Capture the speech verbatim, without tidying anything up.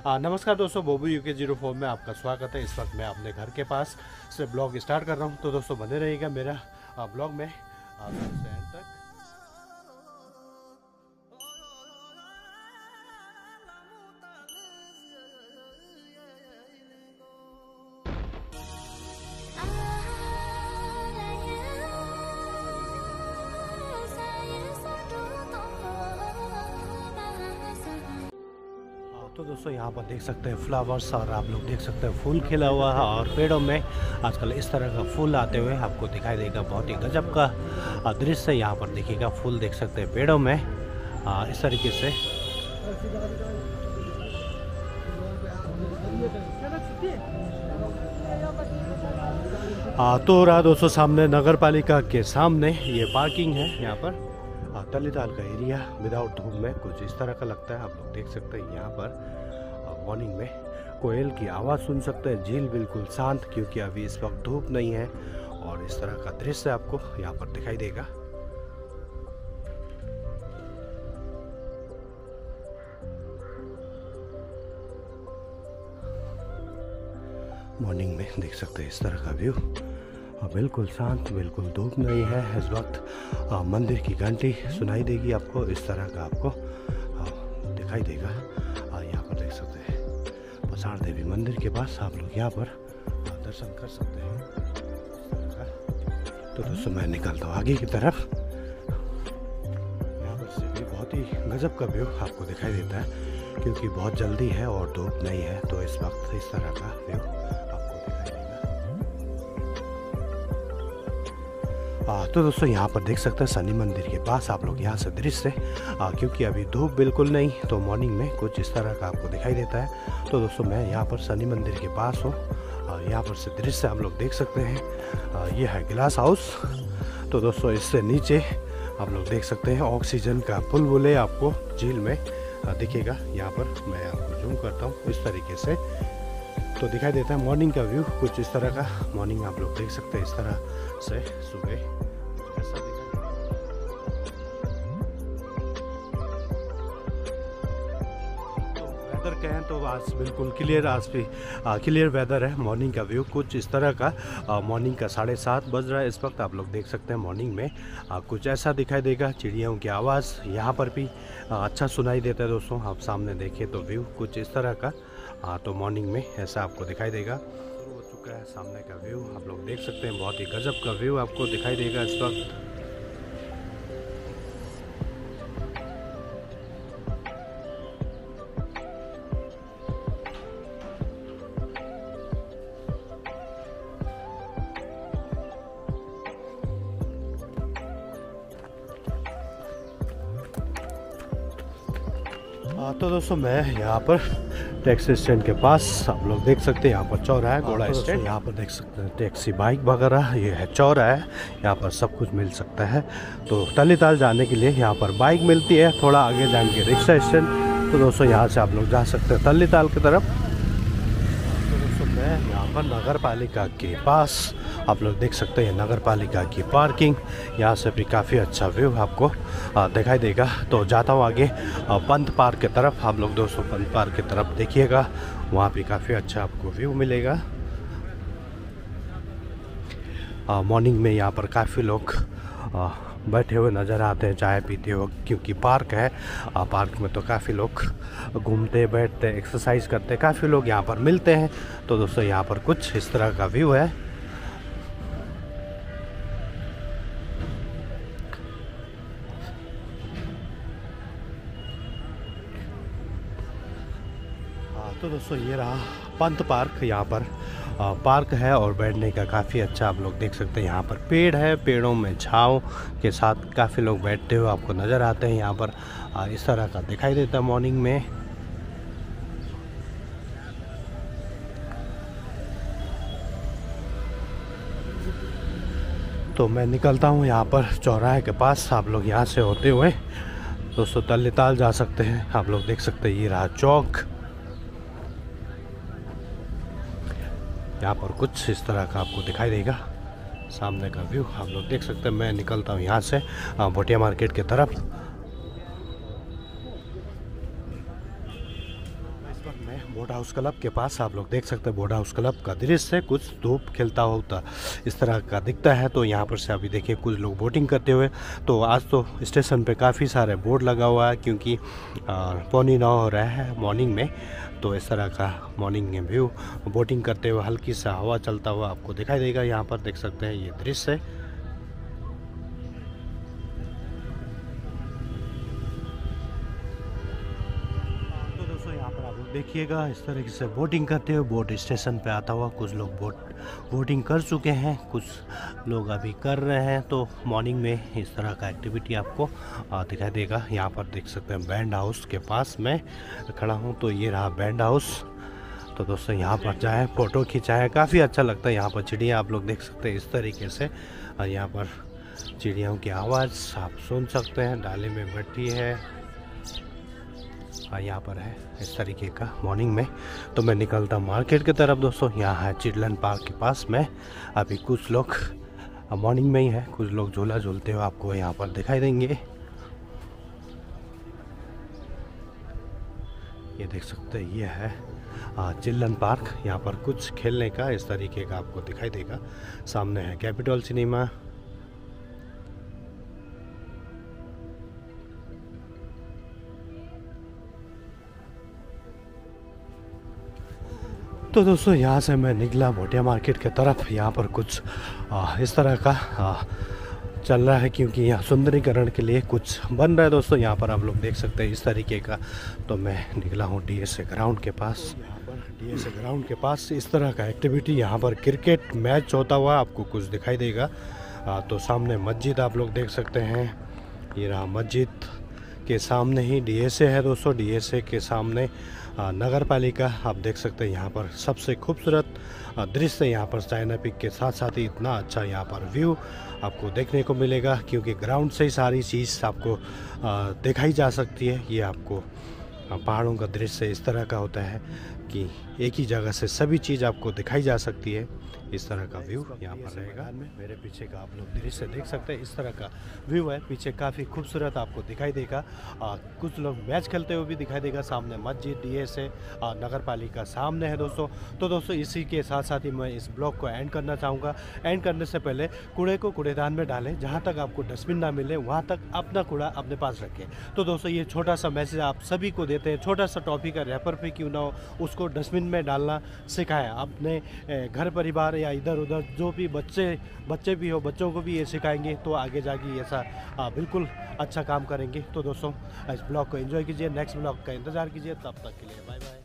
आ, नमस्कार दोस्तों, बोबू UK zero four में आपका स्वागत है। इस वक्त मैं अपने घर के पास से ब्लॉग स्टार्ट कर रहा हूं, तो दोस्तों बने रहिएगा मेरा ब्लॉग में आ, से एंड तक। तो दोस्तों यहाँ पर देख सकते हैं फ्लावर्स, और आप लोग देख सकते हैं फूल खिला हुआ है, और पेड़ों में आजकल इस तरह का फूल आते हुए आपको दिखाई देगा। बहुत ही गजब का दृश्य यहाँ पर देखिएगा। फूल देख सकते हैं पेड़ों में आ, इस तरीके से। आ, तो रहा दोस्तों सामने नगर पालिका के सामने ये पार्किंग है। यहाँ पर तलीताल का एरिया विदाउट धूप में कुछ इस तरह का लगता है। आप लोग देख सकते हैं यहाँ पर मॉर्निंग में कोयल की आवाज़ सुन सकते हैं। झील बिल्कुल शांत, क्योंकि अभी इस वक्त धूप नहीं है, और इस तरह का दृश्य आपको यहाँ पर दिखाई देगा। मॉर्निंग में देख सकते हैं इस तरह का व्यू, बिल्कुल शांत, बिल्कुल धूप नहीं है इस वक्त। आ, मंदिर की घंटी सुनाई देगी आपको, इस तरह का आपको आ, दिखाई देगा। आ, यहाँ पर देख सकते हैं पसार देवी मंदिर के पास आप लोग यहाँ पर आ, दर्शन कर सकते हैं इस तरह का। तो दोस्तों मैं निकलता हूँ आगे की तरफ। यहाँ पर से भी बहुत ही गजब का व्यू आपको दिखाई देता है, क्योंकि बहुत जल्दी है और धूप नहीं है, तो इस वक्त इस तरह का व्यू आ, तो दोस्तों यहाँ पर देख सकते हैं शनि मंदिर के पास आप लोग यहाँ से दृश्य, क्योंकि अभी धूप बिल्कुल नहीं, तो मॉर्निंग में कुछ इस तरह का आपको दिखाई देता है। तो दोस्तों मैं यहाँ पर शनि मंदिर के पास हूँ, यहाँ पर से दृश्य आप लोग देख सकते हैं। आ, ये है ग्लास हाउस। तो दोस्तों इससे नीचे आप लोग देख सकते हैं ऑक्सीजन का बुलबुले आपको झील में दिखेगा। यहाँ पर मैं आपको जूम करता हूँ इस तरीके से, तो दिखाई देता है मॉर्निंग का व्यू कुछ इस तरह का। मॉर्निंग आप लोग देख सकते हैं इस तरह से सुबह ऐसा दिखाई। तो वेदर कहें तो आज बिल्कुल क्लियर, आज भी क्लियर वेदर है। मॉर्निंग का व्यू कुछ इस तरह का। मॉर्निंग का साढ़े सात बज रहा है इस वक्त। आप लोग देख सकते हैं मॉर्निंग में आ, कुछ ऐसा दिखाई देगा। चिड़ियों की आवाज़ यहाँ पर भी आ, अच्छा सुनाई देता है दोस्तों। आप सामने देखें तो व्यू कुछ इस तरह का। हाँ, तो मॉर्निंग में ऐसा आपको दिखाई देगा। शुरू हो चुका है सामने का व्यू, आप लोग देख सकते हैं। बहुत ही गजब का व्यू आपको दिखाई देगा इस वक्त। हाँ, तो दोस्तों मैं यहाँ पर टैक्सी स्टैंड के पास आप लोग देख सकते हैं, यहाँ पर चौराहा है घोड़ा स्टैंड। यहाँ पर देख सकते हैं टैक्सी बाइक वगैरह, ये है चौराहा है, यहाँ पर सब कुछ मिल सकता है। तो तलीताल जाने के लिए यहाँ पर बाइक मिलती है, थोड़ा आगे जाएंगे रिक्शा स्टैंड। तो दोस्तों यहाँ से आप लोग जा सकते हैं तलीताल की तरफ। तो दोस्तों मैं यहाँ पर नगर पालिका के पास आप लोग देख सकते हैं नगर पालिका की पार्किंग। यहाँ से भी काफ़ी अच्छा व्यू आपको आ, दिखाई देगा। तो जाता हूँ आगे आ, पंत पार्क की तरफ। आप लोग दोस्तों पंत पार्क की तरफ देखिएगा, वहाँ भी काफ़ी अच्छा आपको व्यू मिलेगा। मॉर्निंग में यहाँ पर काफ़ी लोग आ, बैठे हुए नज़र आते हैं चाय पीते हुए, क्योंकि पार्क है। आ, पार्क में तो काफ़ी लोग घूमते बैठते एक्सरसाइज करते, काफ़ी लोग यहाँ पर मिलते हैं। तो दोस्तों यहाँ पर कुछ इस तरह का व्यू है। तो दोस्तों ये रहा पंत पार्क। यहाँ पर आ, पार्क है और बैठने का काफ़ी अच्छा आप लोग देख सकते हैं। यहाँ पर पेड़ है, पेड़ों में छाँव के साथ काफ़ी लोग बैठते हुए आपको नज़र आते हैं। यहाँ पर आ, इस तरह का दिखाई देता है मॉर्निंग में। तो मैं निकलता हूँ यहाँ पर चौराहे के पास। आप लोग यहाँ से होते हुए दोस्तों तलीताल जा सकते हैं। आप लोग देख सकते हैं ये रहा चौक। यहाँ पर कुछ इस तरह का आपको दिखाई देगा सामने का व्यू। आप लोग देख सकते हैं। मैं निकलता हूँ यहाँ से भोटिया मार्केट की तरफ। में बोट हाउस क्लब के पास आप लोग देख सकते हैं बोट हाउस क्लब का दृश्य कुछ धूप खिलता होता इस तरह का दिखता है। तो यहाँ पर से अभी देखिए कुछ लोग बोटिंग करते हुए। तो आज तो स्टेशन पे काफ़ी सारे बोर्ड लगा हुआ है क्योंकि पौनी नौ हो रहा है मॉर्निंग में। तो इस तरह का मॉर्निंग में व्यू बोटिंग करते हुए हल्की सा हवा चलता हुआ आपको दिखाई देगा। यहाँ पर देख सकते हैं ये दृश्य। देखिएगा इस तरीके से बोटिंग करते हुए बोट स्टेशन पे आता हुआ। कुछ लोग बोट बोटिंग कर चुके हैं, कुछ लोग अभी कर रहे हैं। तो मॉर्निंग में इस तरह का एक्टिविटी आपको दिखाई देगा। यहाँ पर देख सकते हैं बैंड हाउस के पास मैं खड़ा हूँ। तो ये रहा बैंड हाउस। तो दोस्तों यहाँ पर जाएँ फ़ोटो खिंचाएँ, काफ़ी अच्छा लगता है। यहाँ पर चिड़िया आप लोग देख सकते हैं इस तरीके से। और यहाँ पर चिड़ियों की आवाज़ आप सुन सकते हैं। डाले में बैठी है, यहाँ पर है इस तरीके का मॉर्निंग में। तो मैं निकलता मार्केट की तरफ दोस्तों। यहाँ है चिल्ड्रन पार्क के पास में। अभी कुछ लोग मॉर्निंग में ही है, कुछ लोग झूला झूलते हुए आपको यहाँ पर दिखाई देंगे। ये देख सकते हैं ये है चिल्ड्रन पार्क। यहाँ पर कुछ खेलने का इस तरीके का आपको दिखाई देगा। सामने है कैपिटल सिनेमा। तो दोस्तों यहाँ से मैं निकला भोटिया मार्केट के तरफ। यहाँ पर कुछ आ, इस तरह का आ, चल रहा है क्योंकि यहाँ सुंदरीकरण के लिए कुछ बन रहा है दोस्तों। यहाँ पर आप लोग देख सकते हैं इस तरीके का। तो मैं निकला हूँ डीएसए ग्राउंड के पास। यहाँ पर डीएसए ग्राउंड के पास इस तरह का एक्टिविटी, यहाँ पर क्रिकेट मैच होता हुआ आपको कुछ दिखाई देगा। आ, तो सामने मस्जिद आप लोग देख सकते हैं। ये रहा मस्जिद के सामने ही डीएसए है दोस्तों। डीएसए के सामने नगर पालिका आप देख सकते हैं। यहाँ पर सबसे खूबसूरत दृश्य यहाँ पर चाइना पीक के साथ साथ ही इतना अच्छा यहाँ पर व्यू आपको देखने को मिलेगा क्योंकि ग्राउंड से ही सारी चीज़ आपको दिखाई जा सकती है। ये आपको पहाड़ों का दृश्य इस तरह का होता है कि एक ही जगह से सभी चीज़ आपको दिखाई जा सकती है। इस तरह का व्यू यहाँ पर रहेगा। मेरे पीछे का आप लोग दृश्य देख सकते हैं इस तरह का व्यू है। पीछे काफ़ी खूबसूरत आपको दिखाई देगा। आ, कुछ लोग मैच खेलते हुए भी दिखाई देगा। सामने मस्जिद डीएसए नगर पालिका सामने है दोस्तों। तो दोस्तों इसी के साथ साथ ही मैं इस ब्लॉग को एंड करना चाहूँगा। एंड करने से पहले कूड़े को कूड़ेदान में डालें। जहाँ तक आपको डस्टबिन ना मिले वहाँ तक अपना कूड़ा अपने पास रखें। तो दोस्तों ये छोटा सा मैसेज आप सभी को देते हैं। छोटा सा टॉपिक का रैपर पे क्यों ना हो, उसको डस्टबिन में डालना सिखाएं। अपने घर परिवार या इधर उधर जो भी बच्चे बच्चे भी हो, बच्चों को भी ये सिखाएंगे तो आगे जाके ऐसा बिल्कुल अच्छा काम करेंगे। तो दोस्तों इस ब्लॉग को एंजॉय कीजिए, नेक्स्ट ब्लॉग का इंतज़ार कीजिए। तब तक के लिए बाय बाय।